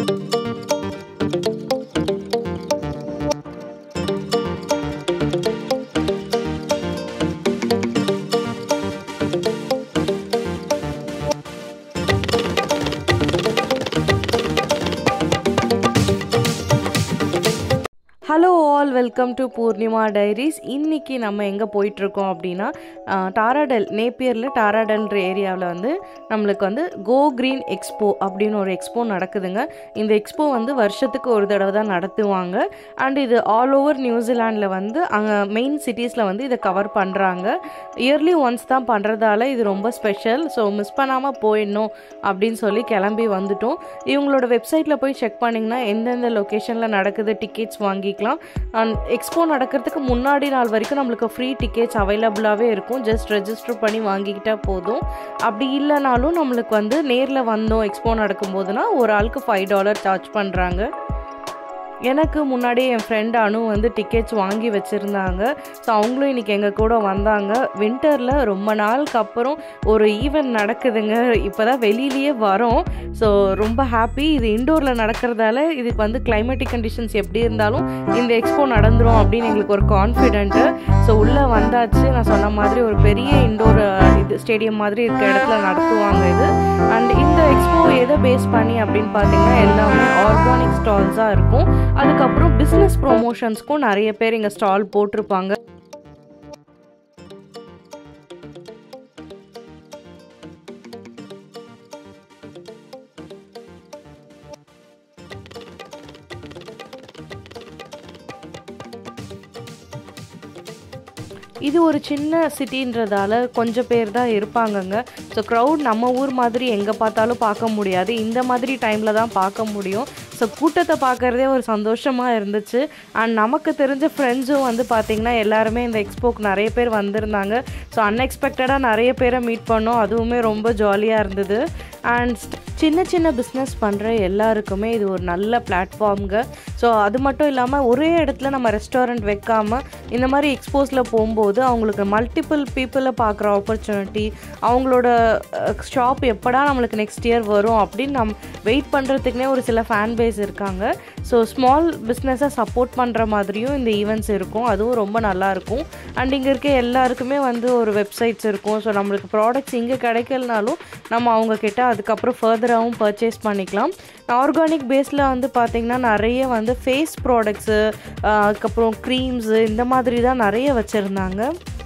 Hello all, welcome to Poornima diaries. இன்றைக்கி நம்ம எங்கே போயிட்டுருக்கோம் அப்படின்னா டாராடல், நேப்பியரில் டாராடல்ன்ற ஏரியாவில் வந்து நம்மளுக்கு வந்து கோ க்ரீன் எக்ஸ்போ அப்படின்னு ஒரு எக்ஸ்போ நடக்குதுங்க. இந்த எக்ஸ்போ வந்து வருஷத்துக்கு ஒரு தடவை தான் நடத்துவாங்க. அண்ட் இது ஆல் ஓவர் நியூசிலாண்டில் வந்து அங்கே மெயின் சிட்டிஸில் வந்து இதை கவர் பண்ணுறாங்க. இயர்லி ஒன்ஸ் தான் பண்ணுறதால இது ரொம்ப ஸ்பெஷல். ஸோ மிஸ் பண்ணாமல் போயிடணும் அப்படின்னு சொல்லி கிளம்பி வந்துட்டோம். இவங்களோட வெப்சைட்டில் போய் செக் பண்ணிங்கன்னா எந்தெந்த லொக்கேஷனில் நடக்குது, டிக்கெட்ஸ் வாங்கிக்கலாம். எக்ஸ்போ நடக்கிறதுக்கு முன்னாடி நாள் வரைக்கும் நம்மளுக்கு ஃப்ரீ டிக்கெட்ஸ் அவைலபிளாகவே இருக்கும். ஜஸ்ட் ரெஜிஸ்டர் பண்ணி வாங்கிக்கிட்டால் போதும். அப்படி இல்லைனாலும் நம்மளுக்கு வந்து நேரில் வந்தோம் எக்ஸ்போ நடக்கும்போதுனா ஒரு ஆளுக்கு $5 சார்ஜ் பண்ணுறாங்க. எனக்கு முன்னாடியே என் ஃப்ரெண்ட் அனு வந்து டிக்கெட்ஸ் வாங்கி வச்சுருந்தாங்க. ஸோ அவங்களும் இன்றைக்கி எங்கள் கூட வந்தாங்க. வின்டரில் ரொம்ப நாளுக்கு அப்புறம் ஒரு ஈவெண்ட் நடக்குதுங்க. இப்போ தான் வெளியிலேயே வரோம். ஸோ ரொம்ப ஹாப்பி. இது இண்டோரில் நடக்கிறதால இதுக்கு வந்து கிளைமேட்டிக் கண்டிஷன்ஸ் எப்படி இருந்தாலும் இந்த எக்ஸ்போ நடந்துடும் அப்படின்னு எங்களுக்கு ஒரு கான்ஃபிடென்ட்டு. ஸோ உள்ளே வந்தாச்சு. நான் சொன்ன மாதிரி ஒரு பெரிய இண்டோர் இது ஸ்டேடியம் மாதிரி இருக்க இடத்துல நடத்துவாங்க இது. அண்ட் இந்த எக்ஸ்போ எதை பேஸ் பண்ணி அப்படின்னு பார்த்தீங்கன்னா எல்லாமே ஆர்கானிக் ஸ்டால்ஸாக இருக்கும். அதுக்கப்புறம் பிஸ்னஸ் ப்ரொமோஷன்ஸ்க்கும் நிறைய பேர் இங்கே ஸ்டால் போட்டிருப்பாங்க. இது ஒரு சின்ன சிட்டின்றதால கொஞ்சம் பேர் தான் இருப்பாங்கங்க. ஸோ க்ரௌட் நம்ம ஊர் மாதிரி எங்கே பார்த்தாலும் பார்க்க முடியாது. இந்த மாதிரி டைமில் தான் பார்க்க முடியும். ஸோ கூட்டத்தை பார்க்குறதே ஒரு சந்தோஷமாக இருந்துச்சு. அண்ட் நமக்கு தெரிஞ்ச ஃப்ரெண்ட்ஸும் வந்து பார்த்திங்கன்னா எல்லாருமே இந்த எக்ஸ்போக்கு நிறைய பேர் வந்திருந்தாங்க. ஸோ அன்எக்ஸ்பெக்டடாக நிறைய பேரை மீட் பண்ணோம். அதுவுமே ரொம்ப ஜாலியாக இருந்தது. அண்ட் சின்ன சின்ன பிஸ்னஸ் பண்ணுற எல்லாருக்குமே இது ஒரு நல்ல பிளாட்ஃபார்ம்ங்க. ஸோ அது மட்டும் இல்லாமல் ஒரே இடத்துல நம்ம ரெஸ்டாரண்ட் வைக்காமல் இந்த மாதிரி எக்ஸ்போஸில் போகும்போது அவங்களுக்கு மல்டிபிள் பீப்புளை பார்க்குற ஆப்பர்ச்சுனிட்டி, அவங்களோட ஷாப் எப்படா நம்மளுக்கு நெக்ஸ்ட் இயர் வரும் அப்படின்னு வெயிட் பண்ணுறதுக்குனே ஒரு சில ஃபேன் பேஸ் இருக்காங்க. ஸோ ஸ்மால் பிஸ்னஸை சப்போர்ட் பண்ணுற மாதிரியும் இந்த ஈவெண்ட்ஸ் இருக்கும். அதுவும் ரொம்ப நல்லாயிருக்கும். அண்ட் இங்கே இருக்க எல்லாருக்குமே வந்து ஒரு வெப்சைட்ஸ் இருக்கும். ஸோ நம்மளுக்கு ப்ராடக்ட்ஸ் இங்கே கிடைக்கலனாலும் நம்ம அவங்கக்கிட்ட அதுக்கப்புறம் ஃபர்தராகவும் பர்ச்சேஸ் பண்ணிக்கலாம். ஆர்கானிக் பேஸில் வந்து பார்த்திங்கன்னா நிறைய வந்து ஃபேஸ் ப்ராடக்ட்ஸு, அதுக்கப்புறம் க்ரீம்ஸு இந்த மாதிரி தான் நிறைய வச்சுருந்தாங்க.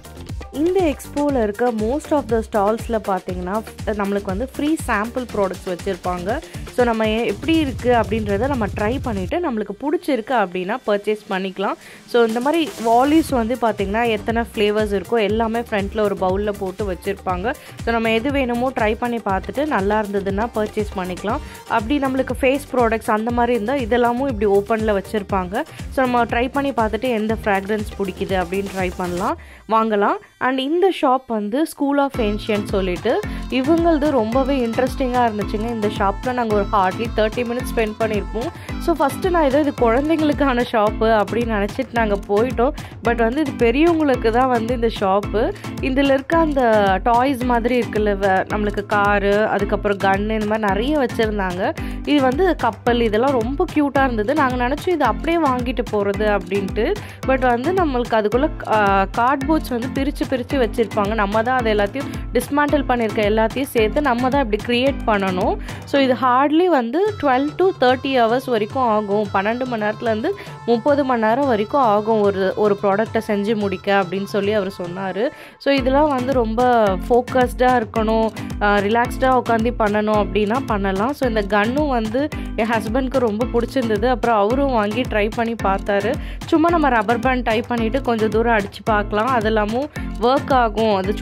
இந்த எக்ஸ்போவில் இருக்க மோஸ்ட் ஆஃப் த ஸ்டால்ஸில் பார்த்திங்கன்னா நம்மளுக்கு வந்து ஃப்ரீ சாம்பிள் ப்ராடக்ட்ஸ் வச்சுருப்பாங்க. ஸோ நம்ம எப்படி இருக்குது அப்படின்றத நம்ம ட்ரை பண்ணிவிட்டு நம்மளுக்கு பிடிச்சிருக்கு அப்படின்னா பர்ச்சேஸ் பண்ணிக்கலாம். ஸோ இந்த மாதிரி வாலிஸ் வந்து பார்த்திங்கன்னா எத்தனை ஃப்ளேவர்ஸ் இருக்கோ எல்லாமே ஃப்ரண்ட்டில் ஒரு பவுலில் போட்டு வச்சுருப்பாங்க. ஸோ நம்ம எது வேணுமோ ட்ரை பண்ணி பார்த்துட்டு நல்லா இருந்ததுன்னா பர்ச்சேஸ் பண்ணிக்கலாம். அப்படி நம்மளுக்கு ஃபேஸ் ப்ராடக்ட்ஸ் அந்த மாதிரி இருந்தால் இதெல்லாமும் இப்படி ஓப்பனில் வச்சுருப்பாங்க. ஸோ நம்ம ட்ரை பண்ணி பார்த்துட்டு எந்த ஃப்ராக்ரன்ஸ் பிடிக்குது அப்படின்னு ட்ரை பண்ணலாம், வாங்கலாம். அண்ட் இந்த ஷாப் வந்து ஸ்கூல் ஆஃப் ஏன்ஷியன்ட் சொல்லிட்டு இவங்களது ரொம்பவே இன்ட்ரெஸ்டிங்காக இருந்துச்சுங்க. இந்த ஷாப்பில் நாங்கள் ஒரு ஹார்ட்லி 30 மினிட்ஸ் ஸ்பெண்ட் பண்ணியிருப்போம். ஸோ ஃபஸ்ட்டு நான் இது குழந்தைங்களுக்கான ஷாப்பு அப்படின்னு நினச்சிட்டு நாங்கள் போயிட்டோம். பட் வந்து இது பெரியவங்களுக்கு தான் வந்து இந்த ஷாப்பு. இதில் இருக்க அந்த டாய்ஸ் மாதிரி இருக்குல்ல, நம்மளுக்கு காரு, அதுக்கப்புறம் கன்னு, இந்த மாதிரி நிறைய வச்சுருந்தாங்க. இது வந்து கப்பல், இதெல்லாம் ரொம்ப க்யூட்டாக இருந்தது. நாங்கள் நினச்சோம் இது அப்படியே வாங்கிட்டு போகிறது அப்படின்ட்டு. பட் வந்து நம்மளுக்கு அதுக்குள்ளே கார்ட்போர்ட்ஸ் வந்து பிரித்து வச்சுருப்பாங்க. நம்ம தான் அதை எல்லாத்தையும் டிஸ்மேண்டில் பண்ணியிருக்க எல்லாத்தையும் சேர்த்து நம்ம தான் இப்படி க்ரியேட் பண்ணணும். ஸோ இது ஹார்ட்லி வந்து 12 to 30 ஹவர்ஸ் வரைக்கும் ஆகும். 12 மணி நேரத்துலேருந்து 30 மணி நேரம் வரைக்கும் ஆகும் ஒரு ப்ராடக்டை செஞ்சு முடிக்க அப்படின்னு சொல்லி அவர் சொன்னார். ஸோ இதெல்லாம் வந்து ரொம்ப ஃபோக்கஸ்டாக இருக்கணும், ரிலாக்ஸ்டாக உட்காந்து பண்ணணும் அப்படின்னா பண்ணலாம். ஸோ இந்த கன்னும் வந்து என் ஹஸ்பண்ட்க்கு ரொம்ப பிடிச்சிருந்தது. அப்புறம் அவரும் வாங்கி ட்ரை பண்ணி பார்த்தாரு. சும்மா நம்ம ரப்பர் பேண்ட் டைப் பண்ணிவிட்டு கொஞ்சம் தூரம் அடித்து பார்க்கலாம். அதெல்லாமும் ஒர்க் ஆகும். அது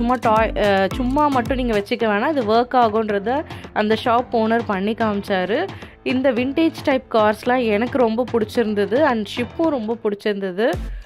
சும்மா மட்டும் நீங்கள் வச்சுக்க வேணாம், இது ஒர்க் ஆகுன்றத அந்த ஷாப் ஓனர் பண்ணி காமிச்சார். இந்த விண்டேஜ் டைப் கார்ஸ்லாம் எனக்கு ரொம்ப பிடிச்சிருந்தது. அண்ட் ஷிப்பும் ரொம்ப பிடிச்சிருந்தது.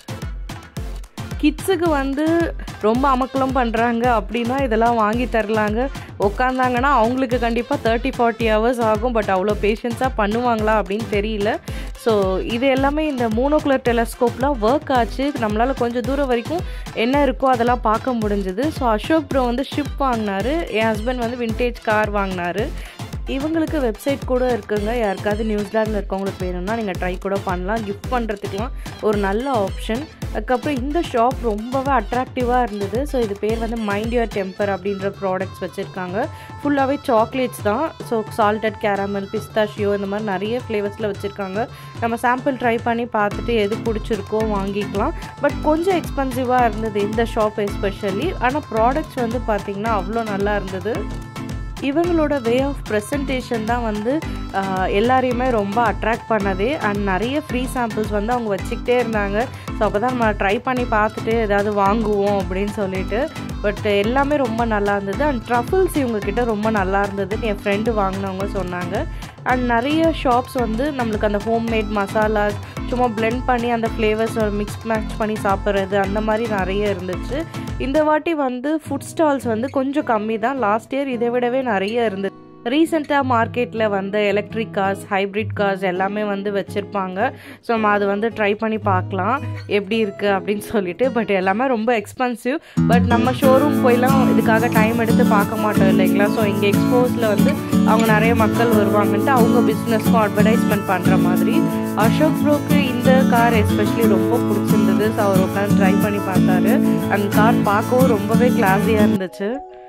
கிட்ஸுக்கு வந்து ரொம்ப அமக்கலம் பண்ணுறாங்க அப்படின்னா இதெல்லாம் வாங்கி தரலாங்க. உட்காந்தாங்கன்னா அவங்களுக்கு கண்டிப்பாக 30-40 ஹவர்ஸ் ஆகும். பட் அவ்வளோ பேஷன்ஸாக பண்ணுவாங்களா அப்படின்னு தெரியல. ஸோ இது எல்லாமே இந்த மோனோகுலர் டெலஸ்கோப்லாம் ஒர்க் ஆச்சு. நம்மளால் கொஞ்சம் தூரம் வரைக்கும் என்ன இருக்கோ அதெல்லாம் பார்க்க முடிஞ்சுது. ஸோ அசோக் ப்ரோ வந்து ஷிப் வாங்கினார், என் ஹஸ்பண்ட் வந்து விண்டேஜ் கார் வாங்கினார். இவங்களுக்கு வெப்சைட் கூட இருக்குங்க. யாருக்காவது நியூசிலாண்டில் இருக்கவங்களுக்கு வேணும்னா நீங்கள் ட்ரை கூட பண்ணலாம். கிஃப்ட் பண்ணுறதுக்குலாம் ஒரு நல்ல ஆப்ஷன். அதுக்கப்புறம் இந்த ஷாப் ரொம்பவே அட்ராக்டிவாக இருந்தது. ஸோ இது பேர் வந்து மைண்ட் யுவர் டெம்பர் அப்படின்ற ப்ராடக்ட்ஸ் வச்சுருக்காங்க. ஃபுல்லாகவே சாக்லேட்ஸ் தான். ஸோ சால்டட் கேரமல், பிஸ்தாஷியோ இந்த மாதிரி நிறைய ஃப்ளேவர்ஸில் வச்சுருக்காங்க. நம்ம சாம்பிள் ட்ரை பண்ணி பார்த்துட்டு எது பிடிச்சிருக்கோ வாங்கிக்கலாம். பட் கொஞ்சம் எக்ஸ்பென்சிவாக இருந்தது இந்த ஷாப் எஸ்பெஷலி. ஆனால் ப்ராடக்ட்ஸ் வந்து பார்த்திங்கன்னா அவ்வளோ நல்லா இருந்தது. இவங்களோட வே ஆஃப் ப்ரெசன்டேஷன் தான் வந்து எல்லாரையுமே ரொம்ப அட்ராக்ட் பண்ணதே. அண்ட் நிறைய ஃப்ரீ சாம்பிள்ஸ் வந்து அவங்க வச்சுக்கிட்டே இருந்தாங்க. ஸோ அப்போ தான் நம்ம ட்ரை பண்ணி பார்த்துட்டு ஏதாவது வாங்குவோம் அப்படின்னு சொல்லிட்டு. பட் எல்லாமே ரொம்ப நல்லா இருந்தது. அண்ட் ட்ரஃபிள்ஸ் இவங்கக்கிட்ட ரொம்ப நல்லா இருந்ததுன்னு என் ஃப்ரெண்டு வாங்கினவங்க சொன்னாங்க. அண்ட் நிறைய ஷாப்ஸ் வந்து நம்மளுக்கு அந்த ஹோம்மேட் மசாலாஸ் சும்மா பிளெண்ட் பண்ணி அந்த ஃப்ளேவர்ஸ் மிக்ஸ் மேட்ச் பண்ணி சாப்பிட்றது அந்த மாதிரி நிறைய இருந்துச்சு. இந்த வாட்டி வந்து ஃபுட் ஸ்டால்ஸ் வந்து கொஞ்சம் கம்மி தான். லாஸ்ட் இயர் இதை விடவே நிறைய இருந்துச்சு. ரீசெண்டாக மார்க்கெட்டில் வந்து எலக்ட்ரிக் கார்ஸ், ஹைப்ரிட் கார்ஸ் எல்லாமே வந்து வச்சுருப்பாங்க. ஸோ நம்ம அது வந்து ட்ரை பண்ணி பார்க்கலாம் எப்படி இருக்குது அப்படின்னு சொல்லிட்டு. பட் எல்லாமே ரொம்ப எக்ஸ்பென்சிவ். பட் நம்ம ஷோரூம் போயெல்லாம் இதுக்காக டைம் எடுத்து பார்க்க மாட்டோம் இல்லைங்களா. ஸோ இங்கே எக்ஸ்போஸில் வந்து அவங்க நிறைய மக்கள் வருவாங்கன்ட்டு அவங்க பிஸ்னஸ்க்கும் அட்வர்டைஸ்மெண்ட் பண்ணுற மாதிரி. அசோக் ப்ரோக்கு இந்த கார் எஸ்பெஷலி ரொம்ப பிடிச்சிருந்தது. ஸோ அவர் உட்காந்து ட்ரை பண்ணி பார்த்தாரு. அந்த கார் பார்க்கவும் ரொம்பவே கிளாஸியாக இருந்துச்சு.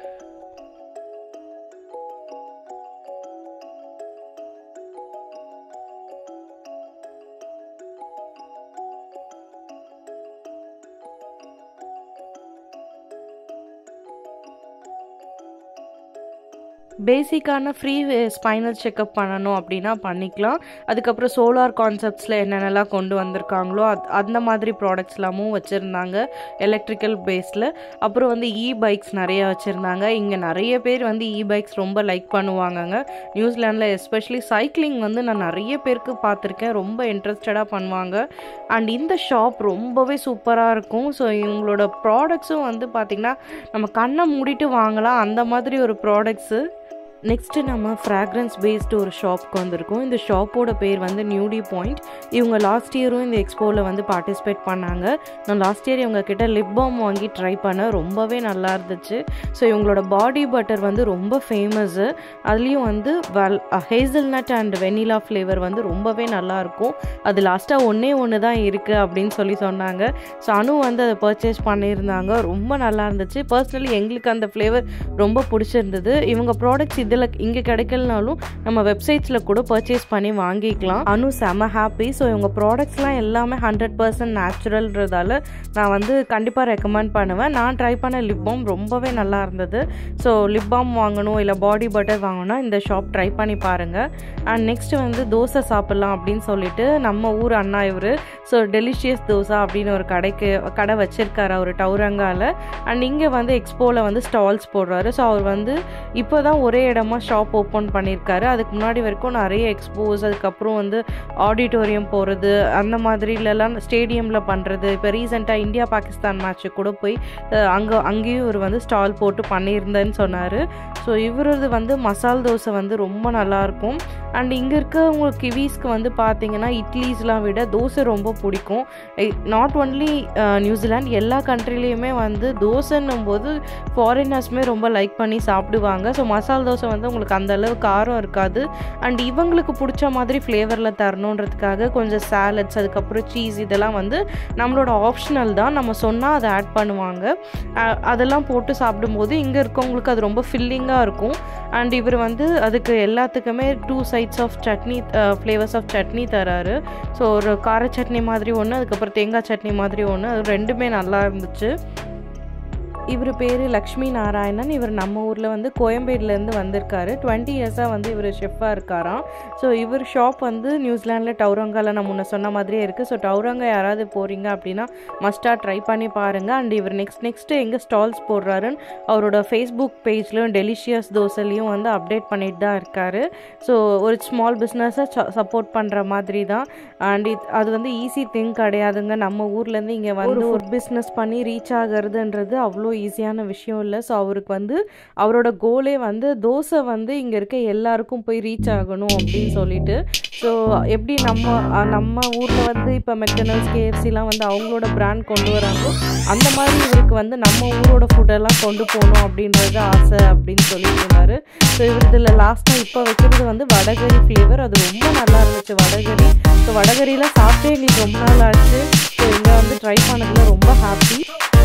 பேசிக்கான ஃப்ரீ ஸ்பைனல் செக்கப் பண்ணணும் அப்படின்னா பண்ணிக்கலாம். அதுக்கப்புறம் சோலார் கான்செப்ட்ஸில் என்னென்னலாம் கொண்டு வந்திருக்காங்களோ அந்த மாதிரி ப்ராடக்ட்ஸ்லாமும் வச்சுருந்தாங்க எலக்ட்ரிக்கல் பேஸில். அப்புறம் வந்து பைக்ஸ் நிறைய வச்சுருந்தாங்க. இங்கே நிறைய பேர் வந்து பைக்ஸ் ரொம்ப லைக் பண்ணுவாங்கங்க. நியூசிலாண்டில் எஸ்பெஷலி சைக்கிளிங் வந்து நான் நிறைய பேருக்கு பார்த்துருக்கேன். ரொம்ப இன்ட்ரெஸ்டடாக பண்ணுவாங்க. அண்ட் இந்த ஷாப் ரொம்பவே சூப்பராக இருக்கும். ஸோ இவங்களோட ப்ராடக்ட்ஸும் வந்து பார்த்திங்கன்னா நம்ம கண்ணை மூடிட்டு வாங்கலாம் அந்த மாதிரி ஒரு ப்ராடக்ட்ஸு. நெக்ஸ்ட்டு நம்ம ஃப்ராக்ரன்ஸ் பேஸ்டு ஒரு ஷாப்க்கு வந்திருக்கோம். இந்த ஷாப்போட பேர் வந்து நியூடி பாயிண்ட். இவங்க லாஸ்ட் இயரும் இந்த எக்ஸ்போவில் வந்து பார்ட்டிசிபேட் பண்ணாங்க. நான் லாஸ்ட் இயர் இவங்க கிட்ட லிப் பாம் வாங்கி ட்ரை பண்ணேன். ரொம்பவே நல்லா இருந்துச்சு. ஸோ இவங்களோட பாடி பட்டர் வந்து ரொம்ப ஃபேமஸ்ஸு. அதுலேயும் வந்து ஹேசல்நட் அண்ட் வெனிலா ஃப்ளேவர் வந்து ரொம்பவே நல்லாயிருக்கும். அது லாஸ்ட்டாக ஒன்று தான் இருக்குது அப்படின்னு சொன்னாங்க. ஸோ அனு வந்து அதை பர்ச்சேஸ் பண்ணியிருந்தாங்க. ரொம்ப நல்லா இருந்துச்சு. பர்சனலி எங்களுக்கு அந்த ஃப்ளேவர் ரொம்ப பிடிச்சிருந்தது. இவங்க ப்ராடக்ட்ஸ் இதில் இங்கே கிடைக்கலனாலும் நம்ம வெப்சைட்ஸில் கூட பர்ச்சேஸ் பண்ணி வாங்கிக்கலாம். அனு செம ஹாப்பி. ஸோ இவங்க ப்ராடக்ட்ஸ்லாம் எல்லாமே 100% நேச்சுரல்ன்றதால நான் வந்து கண்டிப்பாக ரெக்கமெண்ட் பண்ணுவேன். நான் ட்ரை பண்ண லிப் பாம் ரொம்பவே நல்லா இருந்தது. ஸோ லிப் பாம் வாங்கணும் இல்லை பாடி பட்டர் வாங்கணும்னா இந்த ஷாப் ட்ரை பண்ணி பாருங்கள். அண்ட் நெக்ஸ்ட்டு வந்து தோசை சாப்பிட்லாம் அப்படின்னு சொல்லிட்டு நம்ம ஊர் அண்ணா இவர் ஸோ டெலிஷியஸ் தோசை அப்படின்னு ஒரு கடை வச்சுருக்காரு அவர் டவுரங்காவில். அண்ட் இங்கே வந்து எக்ஸ்போவில் வந்து ஸ்டால்ஸ் போடுறாரு. ஸோ அவர் வந்து இப்போ தான் ஒரே இடமா ஷாப் ஓப்பன் பண்ணியிருக்காரு. அதுக்கு முன்னாடி வரைக்கும் நிறைய எக்ஸ்போஸ், அதுக்கப்புறம் வந்து ஆடிட்டோரியம் போகிறது, அந்த மாதிரிலலாம் ஸ்டேடியமில் பண்ணுறது. இப்போ ரீசெண்டாக இந்தியா பாகிஸ்தான் மேட்ச்சு கூட போய் அங்கேயும் இவர் வந்து ஸ்டால் போட்டு பண்ணியிருந்தேன்னு சொன்னார். ஸோ இவரது வந்து மசால் தோசை வந்து ரொம்ப நல்லாயிருக்கும். அண்ட் இங்கே இருக்கவங்க கிவீஸ்க்கு வந்து பார்த்திங்கன்னா இட்லிஸ்லாம் விட தோசை ரொம்ப பிடிக்கும். நாட் ஒன்லி நியூசிலாண்ட், எல்லா கண்ட்ரிலையுமே வந்து தோசைன்னும் போது ஃபாரினர்ஸுமே ரொம்ப லைக் பண்ணி சாப்பிடுவாங்க. ஸோ மசால் தோசை வந்து உங்களுக்கு அந்தளவு காரம் இருக்காது. அண்ட் இவங்களுக்கு பிடிச்ச மாதிரி ஃப்ளேவரில் தரணுன்றதுக்காக கொஞ்சம் சாலட்ஸ், அதுக்கப்புறம் சீஸ் இதெல்லாம் வந்து நம்மளோட ஆப்ஷனல் தான். நம்ம சொன்னால் அதை ஆட் பண்ணுவாங்க. அதெல்லாம் போட்டு சாப்பிடும்போது இங்கே இருக்கவங்களுக்கு அது ரொம்ப ஃபில்லிங்காக இருக்கும். அண்ட் இவர் வந்து அதுக்கு எல்லாத்துக்குமே 2 sides of chutney, flavours of chutney தராரு. ஸோ ஒரு கார சட்னி மாதிரி ஒன்று, அதுக்கப்புறம் தேங்காய் சட்னி மாதிரி ஒன்று. அது ரெண்டுமே நல்லா இருந்துச்சு. இவர் பேர் லக்ஷ்மி நாராயணன். இவர் நம்ம ஊரில் வந்து கோயம்பேடுலேருந்து வந்திருக்காரு. 20 இயர்ஸாக வந்து இவர் ஷெஃபாக இருக்காராம். ஸோ இவர் ஷாப் வந்து நியூசிலாண்டில் டவுரங்காவில் நான் முன்ன சொன்ன மாதிரியே இருக்குது. ஸோ டவுரங்கா யாராவது போகிறீங்க அப்படின்னா மஸ்ட்டாக ட்ரை பண்ணி பாருங்கள். அண்ட் இவர் நெக்ஸ்ட்டு எங்கே ஸ்டால்ஸ் போடுறாருன்னு அவரோட ஃபேஸ்புக் பேஜ்லையும் டெலிஷியஸ் தோசைலையும் வந்து அப்டேட் பண்ணிட்டு தான் இருக்கார். ஸோ ஒரு ஸ்மால் பிஸ்னஸை சப்போர்ட் பண்ணுற மாதிரி தான். அண்ட் அது வந்து ஈஸி திங் கிடையாதுங்க. நம்ம ஊர்லேருந்து இங்கே வந்து ஒரு பிஸ்னஸ் பண்ணி ரீச் ஆகிறதுன்றது அவ்வளோ ஈஸியான விஷயம் இல்லை. ஸோ அவருக்கு வந்து அவரோட கோலே வந்து தோசை வந்து இங்கே இருக்க எல்லாருக்கும் போய் ரீச் ஆகணும் அப்படின்னு சொல்லிட்டு. ஸோ எப்படி நம்ம ஊரில் வந்து இப்போ மெக்டொனால்ட்ஸ் கேஎஃப்சிலாம் வந்து அவங்களோட பிராண்ட் கொண்டு வராங்களோ அந்த மாதிரி இவருக்கு வந்து நம்ம ஊரோட ஃபுட்டெல்லாம் கொண்டு போகணும் அப்படின்றது ஆசை அப்படின்னு சொல்லிட்டு இருந்தார். ஸோ இவர் இதில் லாஸ்ட்டாக இப்போ வைக்கிறது வந்து வடகறி ஃப்ளேவர். அது ரொம்ப நல்லா இருந்துச்சு வடகறி. ஸோ வடகறியில் சாப்பிட்டே எங்களுக்கு ரொம்ப நாள் ஆச்சு. ஸோ இங்கே வந்து ட்ரை பண்ணதில் ரொம்ப ஹாப்பி.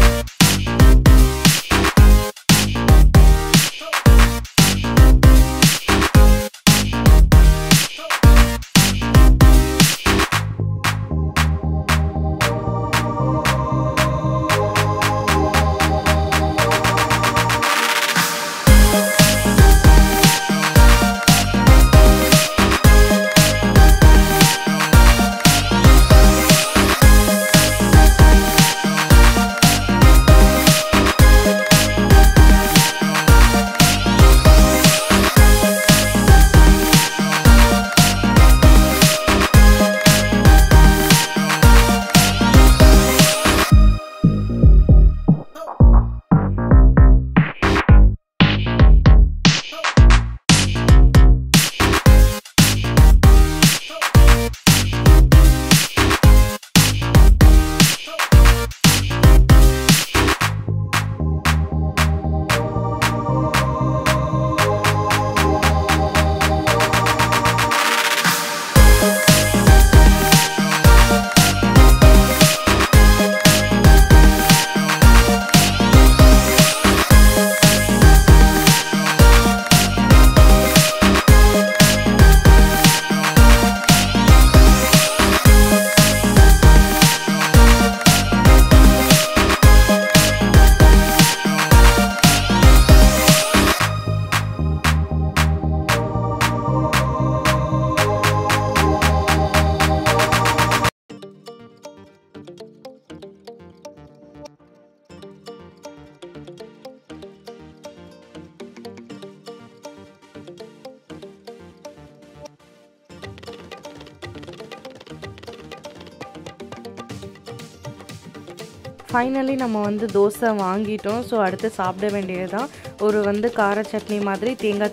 ஃபைனலி நம்ம வந்து தோசை வாங்கிட்டோம். ஸோ அடுத்து சாப்பிட வேண்டியது தான். ஒரு வந்து கார சட்னி மாதிரி தேங்காய்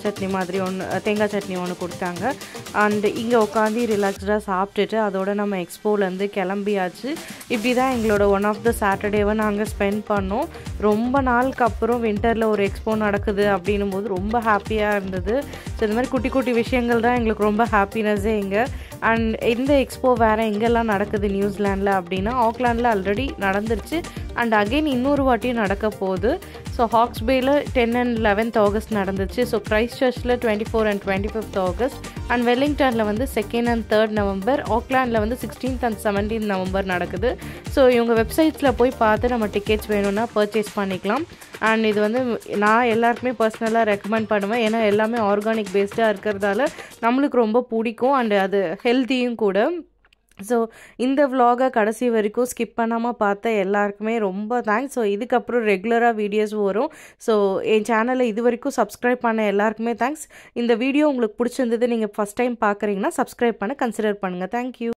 சட்னி ஒன்று கொடுத்தாங்க. அண்டு இங்கே உட்காந்து ரிலாக்ஸ்டாக சாப்பிட்டுட்டு அதோட நம்ம எக்ஸ்போலேருந்து கிளம்பியாச்சு. இப்படி தான் எங்களோட ஒன் ஆஃப் த சாட்டர்டேவை நாங்கள் ஸ்பெண்ட் பண்ணோம். ரொம்ப நாளுக்கு அப்புறம் வின்டரில் ஒரு எக்ஸ்போ நடக்குது அப்படின்னும் போது ரொம்ப ஹாப்பியாக இருந்தது. ஸோ இந்த மாதிரி குட்டி குட்டி விஷயங்கள் தான் எங்களுக்கு ரொம்ப ஹாப்பினஸ்ஸே இங்கே. அண்ட் இந்த எக்ஸ்போ வேறு எங்கெல்லாம் நடக்குது நியூசிலாண்டில் அப்படின்னா ஆக்லாண்டில் ஆல்ரெடி நடந்துருச்சு. அண்ட் அகெயின் இன்னொரு வாட்டியும் நடக்க போகுது. ஸோ ஹாக்ஸ் பேயில் 10 and 11th ஆகஸ்ட் நடந்துச்சு. ஸோ கிரைஸ்ட் சர்ச்சில் 24 and 25th ஆகஸ்ட். அண்ட் வெல்லிங்டனில் வந்து 2nd and 3rd நவம்பர். ஆக்லாண்டில் வந்து 16th and 17th நவம்பர் நடக்குது. ஸோ இவங்க வெப்சைட்ஸில் போய் பார்த்து நம்ம டிக்கெட்ஸ் வேணும்னா பர்ச்சேஸ் பண்ணிக்கலாம். அண்ட் இது வந்து நான் எல்லாருக்குமே பர்சனலாக ரெக்கமெண்ட் பண்ணுவேன். ஏன்னா எல்லாமே ஆர்கானிக் பேஸ்டாக இருக்கிறதால நம்மளுக்கு ரொம்ப பிடிக்கும். அண்டு அது ஹெல்த்தியும் கூட. ஸோ இந்த vlog-ஐ கடைசி வரைக்கும் ஸ்கிப் பண்ணாமல் பார்த்த எல்லாருக்குமே ரொம்ப தேங்க்ஸ். ஸோ இதுக்கப்புறம் ரெகுலராக வீடியோஸ் வரும். ஸோ என் சேனலை இது வரைக்கும் சப்ஸ்கிரைப் பண்ண எல்லாருக்குமே தேங்க்ஸ். இந்த வீடியோ உங்களுக்கு பிடிச்சிருந்தது, நீங்கள் ஃபஸ்ட் டைம் பார்க்குறீங்கன்னா சப்ஸ்கிரைப் பண்ண கன்சிடர் பண்ணுங்கள். தேங்க்யூ.